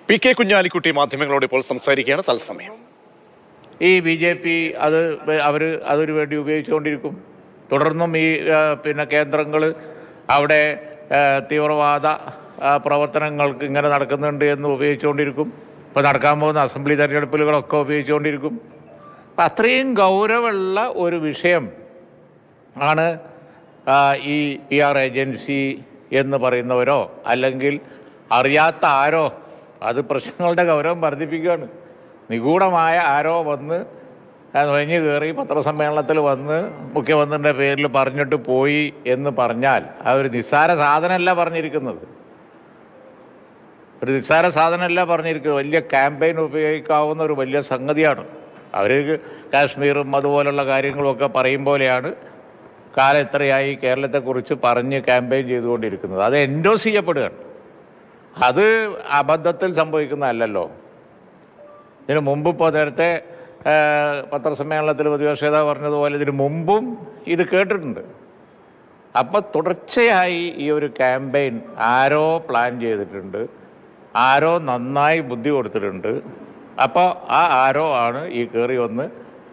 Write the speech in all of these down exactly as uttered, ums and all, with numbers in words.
P K Kunhalikutty മാധ്യമങ്ങളോട് ഇപ്പോൾ സംസാരിക്കുകയാണ്. തത്സമയം ഈ ബി ജെ പി അത് അവർ അതൊരു വേണ്ടി ഉപയോഗിച്ചുകൊണ്ടിരിക്കും. തുടർന്നും ഈ പിന്നെ കേന്ദ്രങ്ങൾ അവിടെ തീവ്രവാദ പ്രവർത്തനങ്ങൾക്ക് ഇങ്ങനെ നടക്കുന്നുണ്ട് എന്ന് ഉപയോഗിച്ചുകൊണ്ടിരിക്കും. ഇപ്പോൾ നടക്കാൻ പോകുന്ന അസംബ്ലി തെരഞ്ഞെടുപ്പുകളൊക്കെ ഉപയോഗിച്ചുകൊണ്ടിരിക്കും. അപ്പം അത്രയും ഗൗരവമുള്ള ഒരു വിഷയം ആണ് ഈ പി ആർ ഏജൻസി എന്ന് പറയുന്നവരോ അല്ലെങ്കിൽ അറിയാത്ത ആരോ അത് പ്രശ്നങ്ങളുടെ ഗൗരവം വർദ്ധിപ്പിക്കുകയാണ്. നിഗൂഢമായ ആരോ വന്ന് നുഴഞ്ഞു കയറി പത്രസമ്മേളനത്തിൽ വന്ന് മുഖ്യമന്ത്രിയുടെ പേരിൽ പറഞ്ഞിട്ട് പോയി എന്ന് പറഞ്ഞാൽ ആ ഒരു നിസ്സാര സാധനമല്ല പറഞ്ഞിരിക്കുന്നത്. ഒരു നിസ്സാര സാധനമല്ല പറഞ്ഞിരിക്കുന്നത്. വലിയ ക്യാമ്പയിൻ ഉപയോഗിക്കാവുന്ന ഒരു വലിയ സംഗതിയാണ്. അവർ കാശ്മീറും അതുപോലുള്ള കാര്യങ്ങളുമൊക്കെ പറയും പോലെയാണ് കാലം എത്രയായി കേരളത്തെക്കുറിച്ച് പറഞ്ഞ് ക്യാമ്പയിൻ ചെയ്തുകൊണ്ടിരിക്കുന്നത്. അത് എൻഡോസ് ചെയ്യപ്പെടുകയാണ്. അത് അബദ്ധത്തിൽ സംഭവിക്കുന്നതല്ലല്ലോ. ഇതിനു മുമ്പ് ഇപ്പോൾ നേരത്തെ പത്രസമ്മേളനത്തിൽ പ്രതിപക്ഷ നേതാവ് പറഞ്ഞതുപോലെ ഇതിനു മുമ്പും ഇത് കേട്ടിട്ടുണ്ട്. അപ്പം തുടർച്ചയായി ഈ ഒരു ക്യാമ്പയിൻ ആരോ പ്ലാൻ ചെയ്തിട്ടുണ്ട്, ആരോ നന്നായി ബുദ്ധി കൊടുത്തിട്ടുണ്ട്. അപ്പോൾ ആ ആരോ ആണ് ഈ കയറി വന്ന്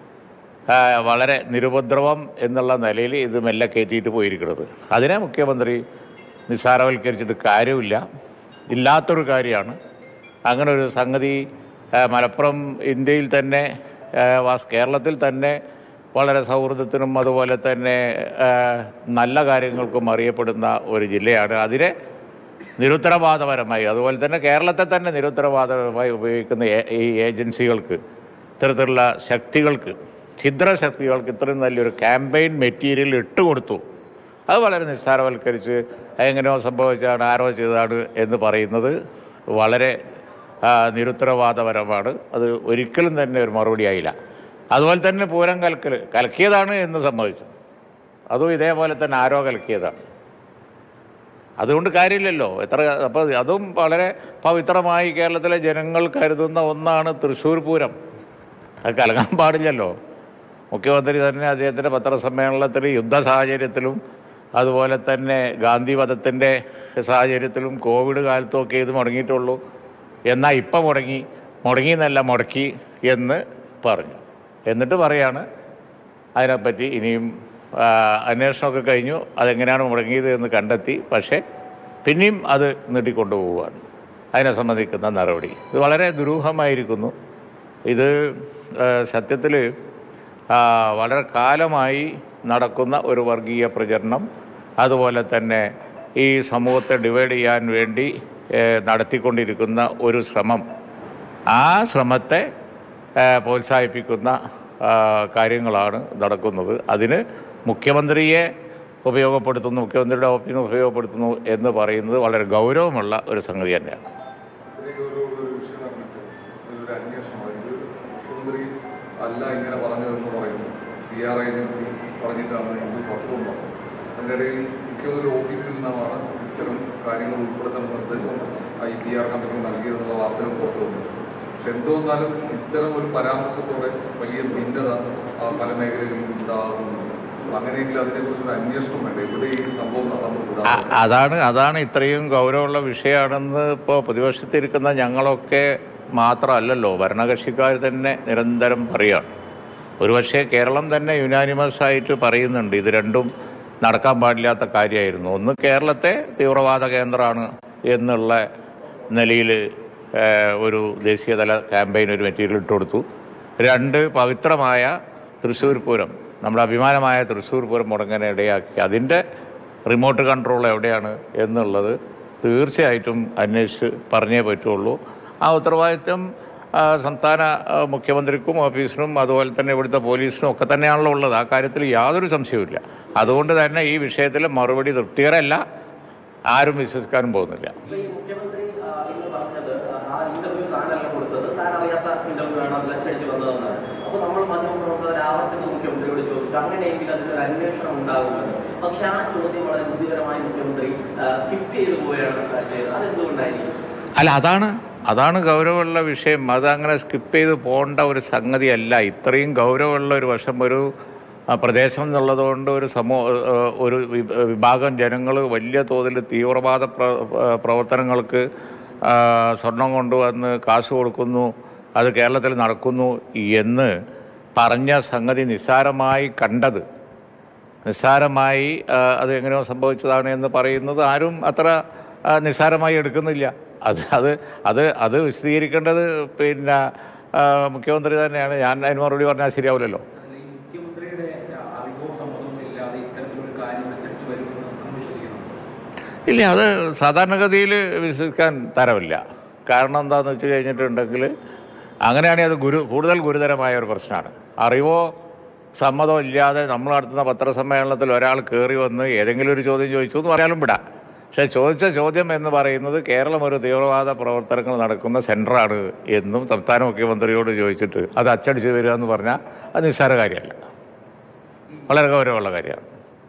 വളരെ നിരുപദ്രവം എന്നുള്ള നിലയിൽ ഇത് മെല്ലെ കയറ്റിയിട്ട് പോയിരിക്കുന്നത്. അതിനെ മുഖ്യമന്ത്രി നിസ്സാരവൽക്കരിച്ചിട്ട് കാര്യമില്ല, ഇല്ലാത്തൊരു കാര്യമാണ്. അങ്ങനെ ഒരു സംഗതി മലപ്പുറം ഇന്ത്യയിൽ തന്നെ കേരളത്തിൽ തന്നെ വളരെ സൗഹൃദത്തിനും അതുപോലെ തന്നെ നല്ല കാര്യങ്ങൾക്കും അറിയപ്പെടുന്ന ഒരു ജില്ലയാണ്. അതിനെ നിരുത്തരവാദപരമായി അതുപോലെ തന്നെ കേരളത്തെ തന്നെ നിരുത്തരവാദപരമായി ഉപയോഗിക്കുന്ന ഈ ഏജൻസികൾക്ക്, ഇത്തരത്തിലുള്ള ശക്തികൾക്ക്, ഛിദ്രശക്തികൾക്ക് ഇത്രയും നല്ലൊരു ക്യാമ്പയിൻ മെറ്റീരിയൽ ഇട്ടുകൊടുത്തു. അത് വളരെ നിസ്സാരവൽക്കരിച്ച് എങ്ങനെയോ സംഭവിച്ചാണ്, ആരോ ചെയ്തതാണ് എന്ന് പറയുന്നത് വളരെ നിരുത്തരവാദപരമാണ്. അത് ഒരിക്കലും തന്നെ ഒരു മറുപടി ആയില്ല. അതുപോലെ തന്നെ പൂരം കലക്കൽ കലക്കിയതാണ് എന്ന് സംഭവിച്ചു. അതും ഇതേപോലെ തന്നെ ആരോ കലക്കിയതാണ്. അതുകൊണ്ട് കാര്യമില്ലല്ലോ. എത്ര അപ്പോൾ അതും വളരെ പവിത്രമായി കേരളത്തിലെ ജനങ്ങൾ കരുതുന്ന ഒന്നാണ് തൃശ്ശൂർ പൂരം. അത് കലങ്ങാൻ പാടില്ലല്ലോ. മുഖ്യമന്ത്രി തന്നെ അദ്ദേഹത്തിൻ്റെ പത്രസമ്മേളനത്തിൽ യുദ്ധ സാഹചര്യത്തിലും അതുപോലെ തന്നെ ഗാന്ധി വധത്തിൻ്റെ സാഹചര്യത്തിലും കോവിഡ് കാലത്തുമൊക്കെ ഇത് മുടങ്ങിയിട്ടുള്ളൂ. എന്നാൽ ഇപ്പം മുടങ്ങി മുടങ്ങിയെന്നല്ല മുടക്കി എന്ന് പറഞ്ഞു. എന്നിട്ട് പറയാണ് അതിനെപ്പറ്റി ഇനിയും അന്വേഷണമൊക്കെ കഴിഞ്ഞു, അതെങ്ങനെയാണ് മുടങ്ങിയത് എന്ന് കണ്ടെത്തി. പക്ഷേ പിന്നെയും അത് നീട്ടിക്കൊണ്ടു പോവുകയാണ് അതിനെ സംബന്ധിക്കുന്ന നടപടി. ഇത് വളരെ ദുരൂഹമായിരിക്കുന്നു. ഇത് സത്യത്തിൽ വളരെ കാലമായി നടക്കുന്ന ഒരു വർഗീയ പ്രചരണം, അതുപോലെ തന്നെ ഈ സമൂഹത്തെ ഡിവൈഡ് ചെയ്യാൻ വേണ്ടി നടത്തിക്കൊണ്ടിരിക്കുന്ന ഒരു ശ്രമം, ആ ശ്രമത്തെ പ്രോത്സാഹിപ്പിക്കുന്ന കാര്യങ്ങളാണ് നടക്കുന്നത്. അതിന് മുഖ്യമന്ത്രിയെ ഉപയോഗപ്പെടുത്തുന്നു, മുഖ്യമന്ത്രിയുടെ ഓഫീസിനെ ഉപയോഗപ്പെടുത്തുന്നു എന്ന് പറയുന്നത് വളരെ ഗൗരവമുള്ള ഒരു സംഗതി തന്നെയാണ്. അല്ല ഇങ്ങനെ പറഞ്ഞതെന്ന് പറയുന്നു, പി ആർ ഏജൻസി പറഞ്ഞിട്ടാണ് ഇത് പുറത്തുകൊണ്ടത്. അതിനിടയിൽ മുഖ്യമന്ത്രി ഓഫീസിൽ നിന്നാണ് ഇത്തരം കാര്യങ്ങൾ ഉൾപ്പെടുത്തുന്ന നിർദ്ദേശം ഐ പി ആർ കമ്പനി നൽകിയതെന്നുള്ള വാർത്തകൾ പുറത്തു വന്നു. പക്ഷെ എന്തോന്നാലും ഇത്തരം ഒരു പരാമർശത്തോടെ വലിയ ഭിന്നത പല മേഖലകളിലും ഉണ്ടാകുന്നുണ്ട്. അങ്ങനെയെങ്കിൽ അതിനെക്കുറിച്ചൊരു അന്വേഷണം വേണ്ട. ഇവിടെ ഈ സംഭവം നടന്നുകൂടാ. അതാണ് അതാണ് ഇത്രയും ഗൗരവമുള്ള വിഷയമാണെന്ന് ഇപ്പോൾ പ്രതിപക്ഷത്തിരിക്കുന്ന ഞങ്ങളൊക്കെ മാത്രമല്ലല്ലോ, ഭരണകക്ഷിക്കാർ തന്നെ നിരന്തരം പറയുകയാണ്. ഒരുപക്ഷെ കേരളം തന്നെ യുനാനിമസ് ആയിട്ട് പറയുന്നുണ്ട് ഇത് രണ്ടും നടക്കാൻ പാടില്ലാത്ത കാര്യമായിരുന്നു. ഒന്ന്, കേരളത്തെ തീവ്രവാദ കേന്ദ്രമാണ് എന്നുള്ള നിലയിൽ ഒരു ദേശീയതല ക്യാമ്പയിൻ ഒരു മെറ്റീരിയൽ ഇട്ട് കൊടുത്തു. രണ്ട്, പവിത്രമായ തൃശ്ശൂർ പൂരം, നമ്മുടെ അഭിമാനമായ തൃശ്ശൂർ പൂരം മുടങ്ങാൻ ഇടയാക്കി. അതിൻ്റെ റിമോട്ട് കൺട്രോൾ എവിടെയാണ് എന്നുള്ളത് തീർച്ചയായിട്ടും അന്വേഷിച്ച് പറഞ്ഞേ പറ്റുള്ളൂ. ആ ഉത്തരവാദിത്വം സംസ്ഥാന മുഖ്യമന്ത്രിക്കും ഓഫീസിനും അതുപോലെ തന്നെ ഇവിടുത്തെ പോലീസിനും ഒക്കെ തന്നെയാണല്ലോ ഉള്ളത്. ആ കാര്യത്തിൽ യാതൊരു സംശയവുമില്ല. അതുകൊണ്ട് തന്നെ ഈ വിഷയത്തിൽ മറുപടി തൃപ്തികരമല്ല, ആരും വിശ്വസിക്കാനും പോകുന്നില്ല. അല്ല, അതാണ് അതാണ് ഗൗരവമുള്ള വിഷയം. അതങ്ങനെ സ്കിപ്പ് ചെയ്ത് പോകേണ്ട ഒരു സംഗതിയല്ല. ഇത്രയും ഗൗരവമുള്ള ഒരു വശം ഒരു പ്രദേശം എന്നുള്ളതുകൊണ്ട് ഒരു സമൂഹ ഒരു വിഭാഗം ജനങ്ങൾ വലിയ തോതിൽ തീവ്രവാദ പ്രവർത്തനങ്ങൾക്ക് സ്വർണം കൊണ്ടുവന്ന് കാശ് കൊടുക്കുന്നു, അത് കേരളത്തിൽ നടക്കുന്നു എന്ന് പറഞ്ഞ സംഗതി നിസ്സാരമായി കണ്ടത്, നിസ്സാരമായി അത് എങ്ങനെയോ സംഭവിച്ചതാണ് എന്ന് പറയുന്നത് ആരും അത്ര നിസ്സാരമായി എടുക്കുന്നില്ല. അത് അത് അത് അത് വിശദീകരിക്കേണ്ടത് പിന്നെ മുഖ്യമന്ത്രി തന്നെയാണ്. ഞാൻ അതിന് മറുപടി പറഞ്ഞാൽ ശരിയാവില്ലല്ലോ. ഇല്ല, അത് സാധാരണഗതിയിൽ വിശ്വസിക്കാൻ തരമില്ല. കാരണം എന്താണെന്ന് വെച്ച് കഴിഞ്ഞിട്ടുണ്ടെങ്കിൽ അങ്ങനെയാണെങ്കിൽ അത് ഗുരു കൂടുതൽ ഗുരുതരമായ ഒരു പ്രശ്നമാണ്. അറിവോ സമ്മതമോ ഇല്ലാതെ നമ്മൾ നടത്തുന്ന പത്രസമ്മേളനത്തിൽ ഒരാൾ കയറി വന്ന് ഏതെങ്കിലും ഒരു ചോദ്യം ചോദിച്ചു എന്ന് പറയാനും വിടാം. പക്ഷേ ചോദിച്ച ചോദ്യം എന്ന് പറയുന്നത് കേരളം ഒരു തീവ്രവാദ പ്രവർത്തനങ്ങൾ നടക്കുന്ന സെൻറ്ററാണ് എന്നും സംസ്ഥാന മുഖ്യമന്ത്രിയോട് ചോദിച്ചിട്ട് അത് അച്ചടിച്ച് വരിക എന്ന് പറഞ്ഞാൽ അത് നിസ്സാര കാര്യമല്ല, വളരെ ഗൗരവമുള്ള കാര്യമാണ്.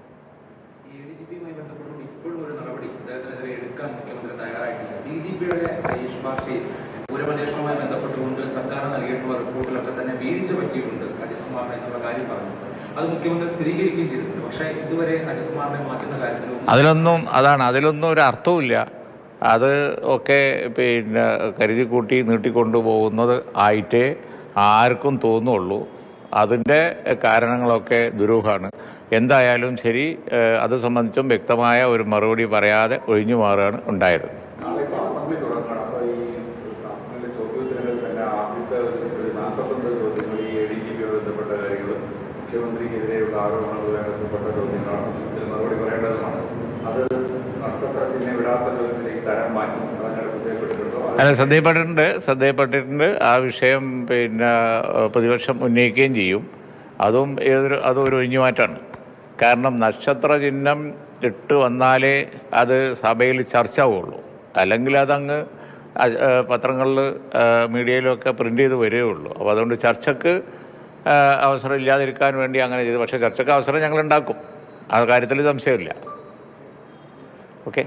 പൂരമന്വേഷണവുമായി ബന്ധപ്പെട്ടുകൊണ്ട് സർക്കാർ നൽകിയിട്ടുള്ള റിപ്പോർട്ടിലൊക്കെ തന്നെ വീഴ്ച പറ്റിയിട്ടുണ്ട് അജിത് കുമാറിനെ എന്നുള്ള കാര്യം പറഞ്ഞു. അത് മുഖ്യമന്ത്രി സ്ഥിരീകരിക്കുകയും ചെയ്തിട്ടുണ്ട്. പക്ഷേ ഇതുവരെ അജിത് കുമാറിനെ മാറ്റുന്ന കാര്യത്തിലും അതിലൊന്നും അതാണ് അതിലൊന്നും ഒരു അർത്ഥവുമില്ല. അത് ഒക്കെ പിന്നെ കരുതി കൂട്ടി നീട്ടിക്കൊണ്ടുപോകുന്നത് ആയിട്ടേ ആർക്കും തോന്നുള്ളൂ. അതിൻ്റെ കാരണങ്ങളൊക്കെ ദുരൂഹമാണ്. എന്തായാലും ശരി, അത് സംബന്ധിച്ചും വ്യക്തമായ ഒരു മറുപടി പറയാതെ ഒഴിഞ്ഞു മാറുകയാണ് ഉണ്ടായത്. മുഖ്യമന്ത്രിക്കെതിരെയുള്ള ആരോപണങ്ങളുമായി ബന്ധപ്പെട്ട ചോദ്യങ്ങളാണ്. ഇതിൽ മറുപടി പറയേണ്ടതുമാണ്. അത് നക്ഷത്ര ചിഹ്നം വിടാത്ത ചോദ്യത്തിലേക്ക് തരം മാറ്റി അതങ്ങനെ ശ്രദ്ധയപ്പെട്ടിട്ടുണ്ടോ? അല്ല, ശ്രദ്ധയപ്പെട്ടിട്ടുണ്ട് ശ്രദ്ധയപ്പെട്ടിട്ടുണ്ട് ആ വിഷയം പിന്നെ പ്രതിപക്ഷം ഉന്നയിക്കുകയും ചെയ്യും. അതും ഏതൊരു അതും ഒരു ഒഴിഞ്ഞുമാറ്റാണ്. കാരണം നക്ഷത്ര ചിഹ്നം ഇട്ട് വന്നാലേ അത് സഭയിൽ ചർച്ച ആവുകയുള്ളൂ. അല്ലെങ്കിൽ അതങ്ങ് പത്രങ്ങളിൽ മീഡിയയിലൊക്കെ പ്രിൻ്റ് ചെയ്ത് വരികയുള്ളൂ. അപ്പോൾ അതുകൊണ്ട് ചർച്ചയ്ക്ക് അവസരം ഇല്ലാതിരിക്കാൻ വേണ്ടി അങ്ങനെ ചെയ്തു. പക്ഷേ ചർച്ചയ്ക്ക് അവസരം ഞങ്ങൾ ഉണ്ടാക്കും, ആ കാര്യത്തിൽ സംശയമില്ല. ഓക്കെ,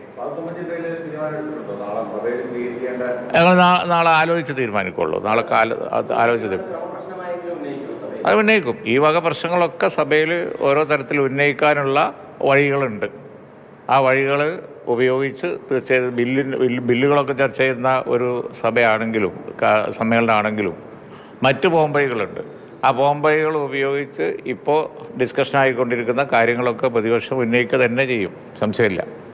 ഞങ്ങൾ നാളെ ആലോചിച്ച് തീരുമാനിക്കുള്ളൂ. നാളെ ആലോചിച്ച് തീരുമാനിക്കും അത് ഉന്നയിക്കും. ഈ വക പ്രശ്നങ്ങളൊക്കെ സഭയിൽ ഓരോ തരത്തിൽ ഉന്നയിക്കാനുള്ള വഴികളുണ്ട്. ആ വഴികൾ ഉപയോഗിച്ച് തീർച്ചയായും ബില്ലിന് ബില്ലുകളൊക്കെ ചർച്ച ചെയ്യുന്ന ഒരു സഭയാണെങ്കിലും സമ്മേളനമാണെങ്കിലും മറ്റ് പോംവഴികളുണ്ട്. ആ പോംവഴികൾ ഉപയോഗിച്ച് ഇപ്പോൾ ഡിസ്കഷൻ ആയിക്കൊണ്ടിരിക്കുന്ന കാര്യങ്ങളൊക്കെ പ്രതിപക്ഷം ഉന്നയിക്കുക തന്നെ ചെയ്യും, സംശയമില്ല.